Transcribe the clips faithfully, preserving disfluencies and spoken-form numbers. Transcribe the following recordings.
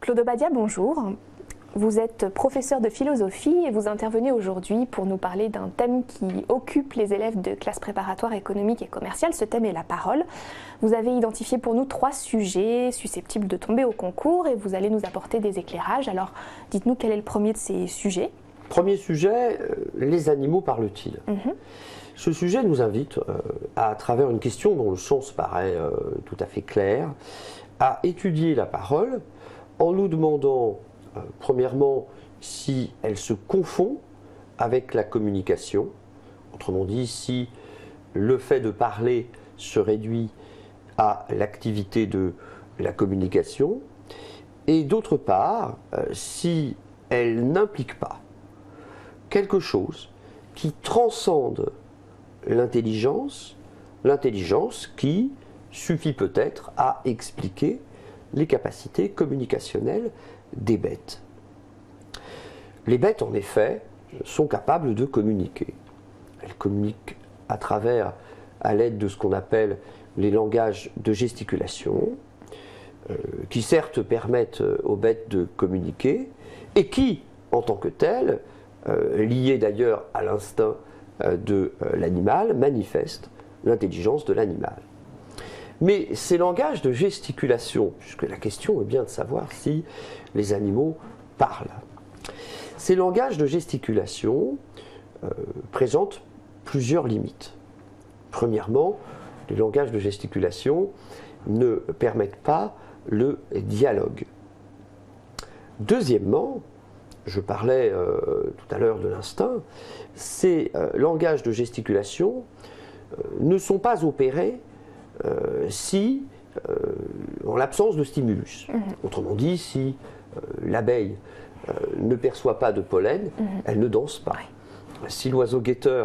Claude Obadia, bonjour. Vous êtes professeur de philosophie et vous intervenez aujourd'hui pour nous parler d'un thème qui occupe les élèves de classe préparatoire économique et commerciale. Ce thème est la parole. Vous avez identifié pour nous trois sujets susceptibles de tomber au concours et vous allez nous apporter des éclairages. Alors, dites-nous quel est le premier de ces sujets. Premier sujet, euh, les animaux parlent-ils? mm-hmm. Ce sujet nous invite, euh, à travers une question dont le sens paraît euh, tout à fait clair, à étudier la parole en nous demandant Euh, premièrement, si elle se confond avec la communication, autrement dit, si le fait de parler se réduit à l'activité de la communication, et d'autre part, euh, si elle n'implique pas quelque chose qui transcende l'intelligence, l'intelligence qui suffit peut-être à expliquer les capacités communicationnelles des bêtes. Les bêtes, en effet, sont capables de communiquer. Elles communiquent à travers, à l'aide de ce qu'on appelle les langages de gesticulation, euh, qui certes permettent aux bêtes de communiquer, et qui, en tant que telles, euh, liées d'ailleurs à l'instinct euh, de euh, l'animal, manifestent l'intelligence de l'animal. Mais ces langages de gesticulation, puisque la question est bien de savoir si les animaux parlent, ces langages de gesticulation euh, présentent plusieurs limites. Premièrement, les langages de gesticulation ne permettent pas le dialogue. Deuxièmement, je parlais euh, tout à l'heure de l'instinct, ces euh, langages de gesticulation euh, ne sont pas opérés Euh, si, euh, en l'absence de stimulus. Mmh. Autrement dit, si euh, l'abeille euh, ne perçoit pas de pollen, mmh. elle ne danse pas. Ouais. Si l'oiseau guetteur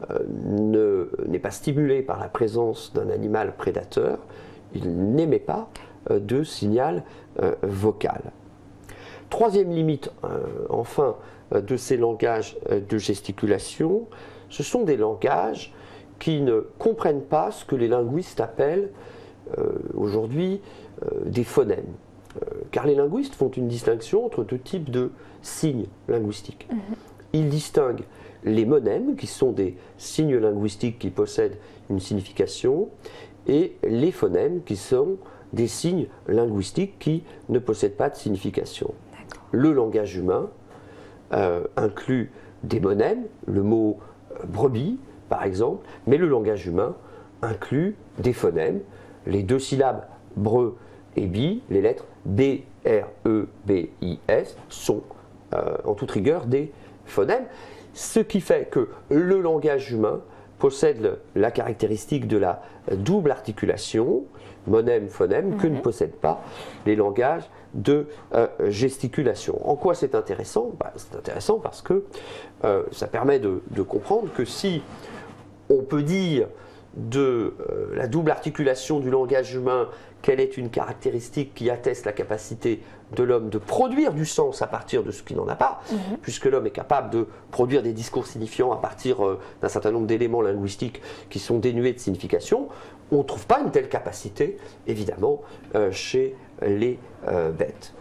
euh, n'est pas stimulé par la présence d'un animal prédateur, il n'émet pas euh, de signal euh, vocal. Troisième limite, euh, enfin, euh, de ces langages euh, de gesticulation, ce sont des langages qui ne comprennent pas ce que les linguistes appellent euh, aujourd'hui euh, des phonèmes. Euh, car les linguistes font une distinction entre deux types de signes linguistiques. Mm-hmm. Ils distinguent les monèmes, qui sont des signes linguistiques qui possèdent une signification, et les phonèmes, qui sont des signes linguistiques qui ne possèdent pas de signification. Le langage humain euh, inclut des monèmes, le mot euh, brebis, par exemple, mais le langage humain inclut des phonèmes, les deux syllabes bre et bi, les lettres B, R, E, B, I, S sont euh, en toute rigueur des phonèmes, ce qui fait que le langage humain possède le, la caractéristique de la double articulation, monème-phonème, mmh. que ne possèdent pas les langages de euh, gesticulation. En quoi c'est intéressant? Bah, c'est intéressant parce que euh, ça permet de, de comprendre que si on peut dire de euh, la double articulation du langage humain qu'elle est une caractéristique qui atteste la capacité de l'homme de produire du sens à partir de ce qu'il n'en a pas, mmh. puisque l'homme est capable de produire des discours signifiants à partir euh, d'un certain nombre d'éléments linguistiques qui sont dénués de signification, on ne trouve pas une telle capacité, évidemment, euh, chez les euh, bêtes.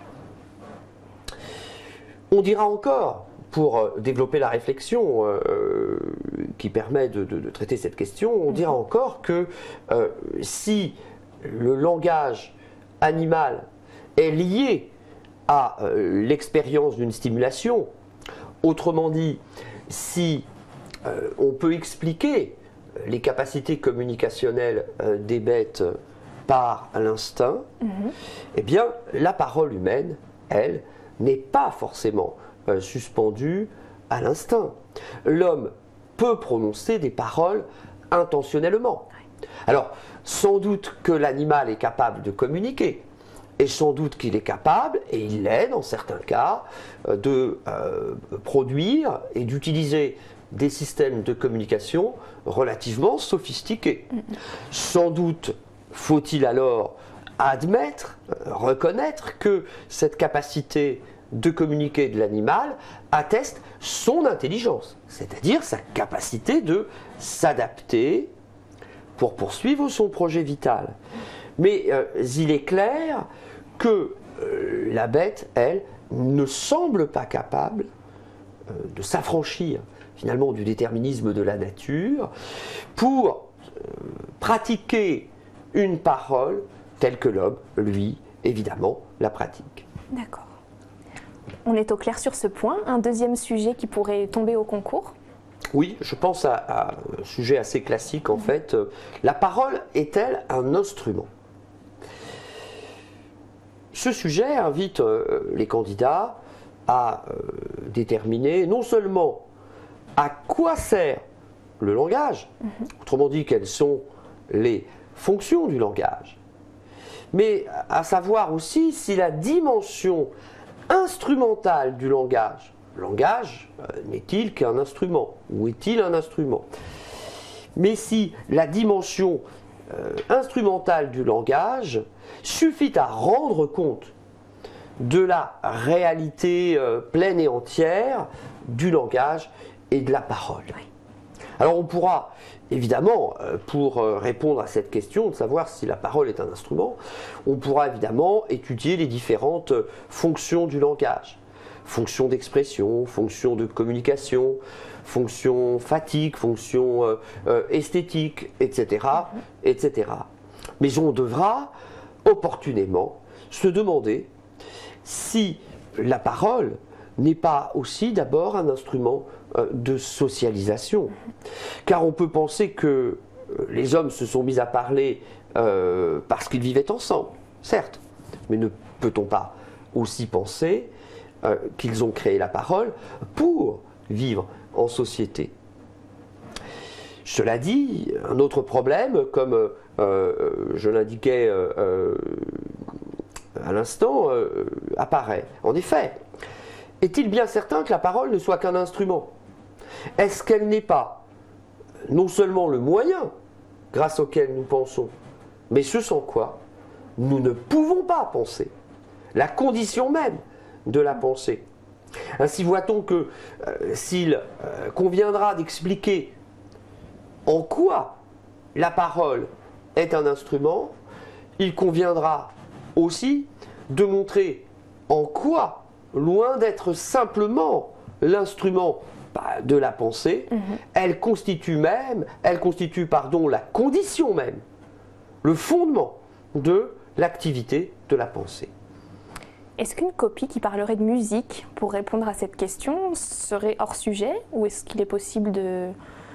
On dira encore, pour développer la réflexion euh, qui permet de, de, de traiter cette question, on dira encore que euh, si le langage animal est lié à euh, l'expérience d'une stimulation, autrement dit, si euh, on peut expliquer les capacités communicationnelles euh, des bêtes par l'instinct, mm-hmm. eh bien, la parole humaine, elle, n'est pas forcément euh, suspendue à l'instinct. L'homme peut prononcer des paroles intentionnellement. Alors, sans doute que l'animal est capable de communiquer, et sans doute qu'il est capable, et il l'est dans certains cas, euh, de euh, produire et d'utiliser des systèmes de communication relativement sophistiqués. Mm-hmm. Sans doute faut-il alors admettre, euh, reconnaître que cette capacité de communiquer de l'animal atteste son intelligence, c'est-à-dire sa capacité de s'adapter pour poursuivre son projet vital. Mais euh, il est clair que euh, la bête, elle, ne semble pas capable euh, de s'affranchir finalement du déterminisme de la nature pour euh, pratiquer une parole telle que l'homme, lui, évidemment, la pratique. D'accord. On est au clair sur ce point. Un deuxième sujet qui pourrait tomber au concours? Oui, je pense à, à un sujet assez classique en mmh. fait. La parole est-elle un instrument? Ce sujet invite euh, les candidats à euh, déterminer non seulement à quoi sert le langage, mmh. autrement dit quelles sont les fonctions du langage, mais à savoir aussi si la dimension instrumentale du langage, le langage euh, n'est-il qu'un instrument, ou est-il un instrument? Mais si la dimension euh, instrumentale du langage suffit à rendre compte de la réalité euh, pleine et entière du langage et de la parole. Alors on pourra évidemment, euh, pour euh, répondre à cette question de savoir si la parole est un instrument, on pourra évidemment étudier les différentes euh, fonctions du langage. Fonction d'expression, fonction de communication, fonction fatigue, fonction euh, euh, esthétique, et cetera, et cetera. Mais on devra opportunément se demander si la parole n'est pas aussi d'abord un instrument euh, de socialisation. Car on peut penser que euh, les hommes se sont mis à parler euh, parce qu'ils vivaient ensemble, certes, mais ne peut-on pas aussi penser euh, qu'ils ont créé la parole pour vivre en société? Cela dit, un autre problème, comme euh, je l'indiquais euh, euh, à l'instant, euh, apparaît. En effet, est-il bien certain que la parole ne soit qu'un instrument? Est-ce qu'elle n'est pas non seulement le moyen grâce auquel nous pensons, mais ce sans quoi nous ne pouvons pas penser, la condition même de la pensée? Ainsi voit-on que euh, s'il euh, conviendra d'expliquer en quoi la parole est un instrument, il conviendra aussi de montrer en quoi, loin d'être simplement l'instrument de la pensée, mmh. elle constitue même, elle constitue, pardon, la condition même, le fondement de l'activité de la pensée. Est-ce qu'une copie qui parlerait de musique pour répondre à cette question serait hors sujet, ou est-ce qu'il est possible de,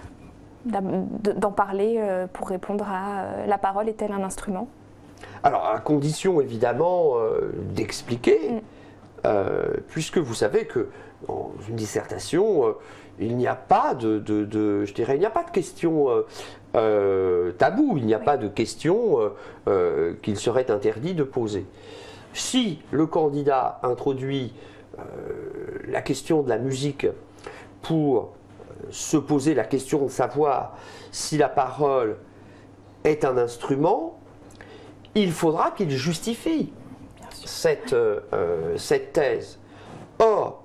d'en parler pour répondre à la parole est-elle un instrument? Alors, à condition évidemment euh, d'expliquer, mmh. euh, puisque vous savez que dans une dissertation, euh, il n'y a pas de, de, de, je dirais, il n'y a pas de question euh, euh, taboue, il n'y a oui. pas de question euh, euh, qu'il serait interdit de poser. Si le candidat introduit euh, la question de la musique pour se poser la question de savoir si la parole est un instrument, il faudra qu'il justifie cette, euh, euh, cette thèse. Or,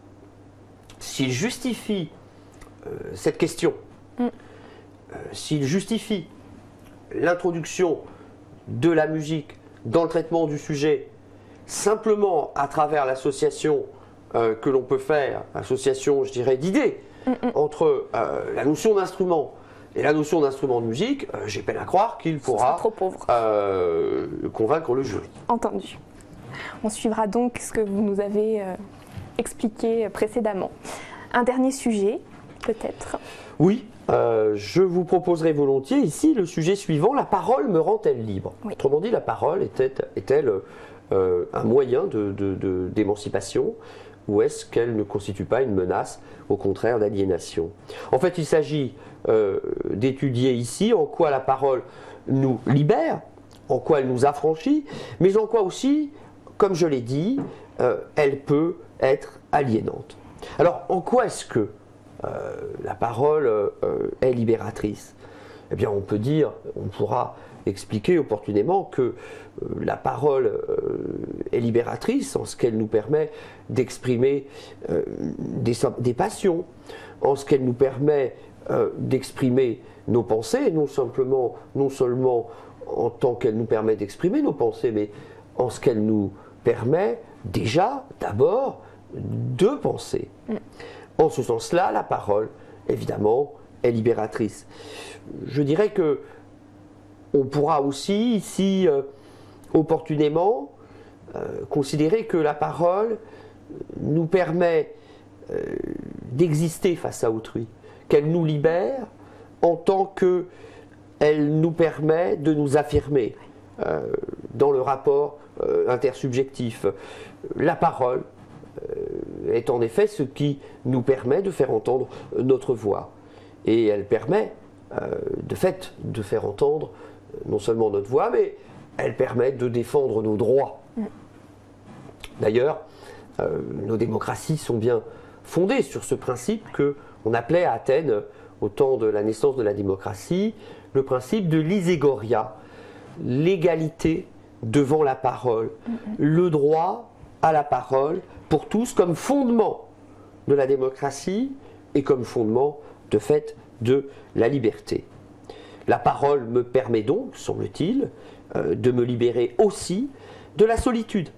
s'il justifie euh, cette question, mm. euh, s'il justifie l'introduction de la musique dans le traitement du sujet simplement à travers l'association euh, que l'on peut faire, association, je dirais, d'idées, mm -mm. entre euh, la notion d'instrument et la notion d'instrument de musique, euh, j'ai peine à croire qu'il pourra euh, convaincre le jury. Entendu. On suivra donc ce que vous nous avez euh, expliqué précédemment. Un dernier sujet, peut-être? Oui, euh, je vous proposerai volontiers ici le sujet suivant. La parole me rend-elle libre? Oui. Autrement dit, la parole est-elle euh, un moyen de, de, de, d'émancipation, ou est-ce qu'elle ne constitue pas une menace, au contraire, d'aliénation? En fait, il s'agit euh, d'étudier ici en quoi la parole nous libère, en quoi elle nous affranchit, mais en quoi aussi, comme je l'ai dit, euh, elle peut être aliénante. Alors, en quoi est-ce que euh, la parole euh, est libératrice? Eh bien, on peut dire, on pourra expliquer opportunément que euh, la parole euh, est libératrice en ce qu'elle nous permet d'exprimer euh, des, des passions, en ce qu'elle nous permet euh, d'exprimer nos pensées, non simplement, non seulement en tant qu'elle nous permet d'exprimer nos pensées, mais en ce qu'elle nous permet déjà, d'abord, de penser. Mm. En ce sens-là, la parole, évidemment, est libératrice. Je dirais que on pourra aussi, ici, euh, opportunément, euh, considérer que la parole nous permet euh, d'exister face à autrui, qu'elle nous libère en tant qu'elle nous permet de nous affirmer euh, dans le rapport euh, intersubjectif. La parole euh, est en effet ce qui nous permet de faire entendre notre voix. Et elle permet, euh, de fait, de faire entendre non seulement notre voix, mais elle permet de défendre nos droits. D'ailleurs, euh, nos démocraties sont bien fondées sur ce principe qu'on appelait à Athènes, au temps de la naissance de la démocratie, le principe de l'iségoria, l'égalité devant la parole, mm-hmm. le droit à la parole pour tous comme fondement de la démocratie et comme fondement de fait de la liberté. La parole me permet donc, semble-t-il, euh, de me libérer aussi de la solitude.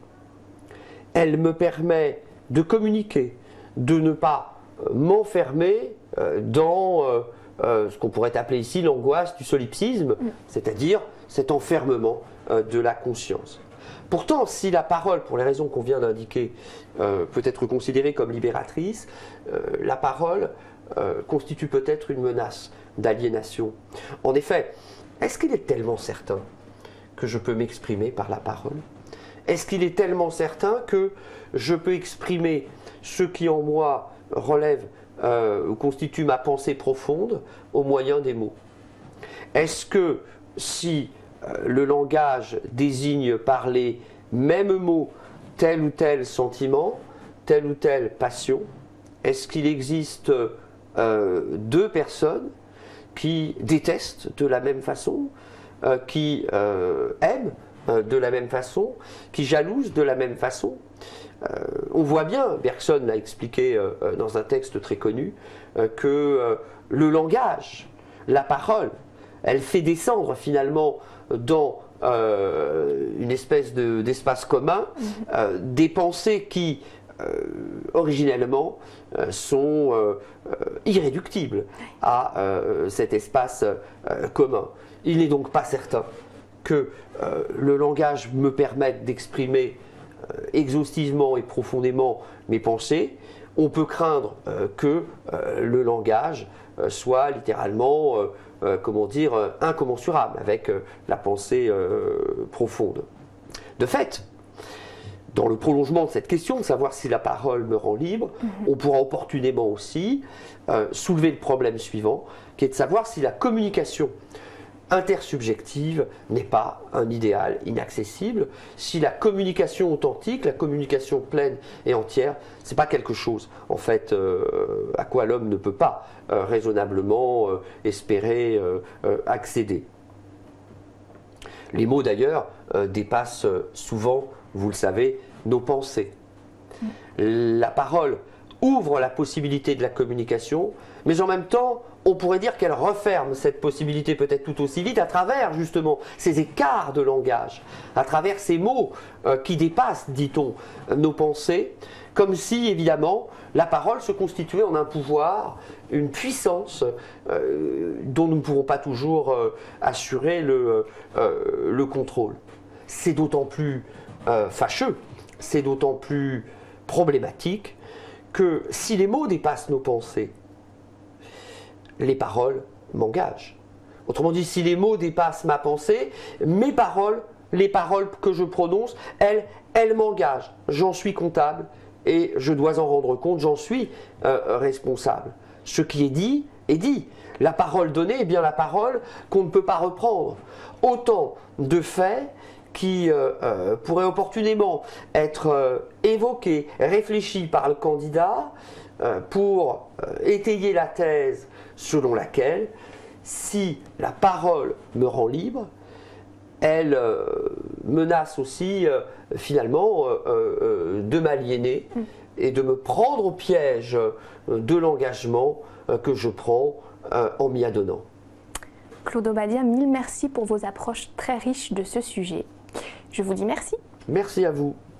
Elle me permet de communiquer, de ne pas euh, m'enfermer euh, dans euh, euh, ce qu'on pourrait appeler ici l'angoisse du solipsisme, mm. c'est-à-dire cet enfermement euh, de la conscience. Pourtant, si la parole, pour les raisons qu'on vient d'indiquer, euh, peut être considérée comme libératrice, euh, la parole euh, constitue peut-être une menace d'aliénation. En effet, est-ce qu'il est tellement certain que je peux m'exprimer par la parole? Est-ce qu'il est tellement certain que je peux exprimer ce qui en moi relève euh, ou constitue ma pensée profonde au moyen des mots? Est-ce que si euh, le langage désigne par les mêmes mots tel ou tel sentiment, telle ou telle passion, est-ce qu'il existe euh, deux personnes qui détestent de la même façon, euh, qui euh, aiment euh, de la même façon, qui jalousent de la même façon? euh, On voit bien, Bergson l'a expliqué euh, dans un texte très connu, euh, que euh, le langage, la parole, elle fait descendre finalement dans euh, une espèce de, d'espace commun euh, des pensées qui, Euh, originellement, euh, sont euh, euh, irréductibles à euh, cet espace euh, commun. Il n'est donc pas certain que euh, le langage me permette d'exprimer euh, exhaustivement et profondément mes pensées. On peut craindre euh, que euh, le langage euh, soit littéralement, euh, euh, comment dire, euh, incommensurable avec euh, la pensée euh, profonde. De fait, dans le prolongement de cette question, de savoir si la parole me rend libre, mmh. on pourra opportunément aussi euh, soulever le problème suivant, qui est de savoir si la communication intersubjective n'est pas un idéal inaccessible, si la communication authentique, la communication pleine et entière, c'est pas quelque chose, en fait, euh, à quoi l'homme ne peut pas euh, raisonnablement euh, espérer euh, euh, accéder. Les mots, d'ailleurs, euh, dépassent souvent, vous le savez, nos pensées. La parole ouvre la possibilité de la communication, mais en même temps, on pourrait dire qu'elle referme cette possibilité peut-être tout aussi vite à travers justement ces écarts de langage, à travers ces mots euh, qui dépassent, dit-on, nos pensées, comme si évidemment la parole se constituait en un pouvoir, une puissance euh, dont nous ne pourrons pas toujours euh, assurer le, euh, le contrôle. C'est d'autant plus euh, fâcheux, c'est d'autant plus problématique que si les mots dépassent nos pensées, les paroles m'engagent. Autrement dit, si les mots dépassent ma pensée, mes paroles, les paroles que je prononce, elles, elles m'engagent. J'en suis comptable et je dois en rendre compte, j'en suis euh, responsable. Ce qui est dit, est dit. La parole donnée est bien la parole qu'on ne peut pas reprendre. Autant de faits qui euh, euh, pourraient opportunément être euh, évoqués, réfléchis par le candidat euh, pour euh, étayer la thèse selon laquelle, si la parole me rend libre, elle euh, menace aussi euh, finalement euh, euh, de m'aliéner mmh. et de me prendre au piège euh, de l'engagement euh, que je prends euh, en m'y adonnant. Claude Obadia, mille merci pour vos approches très riches de ce sujet. Je vous dis merci. Merci à vous.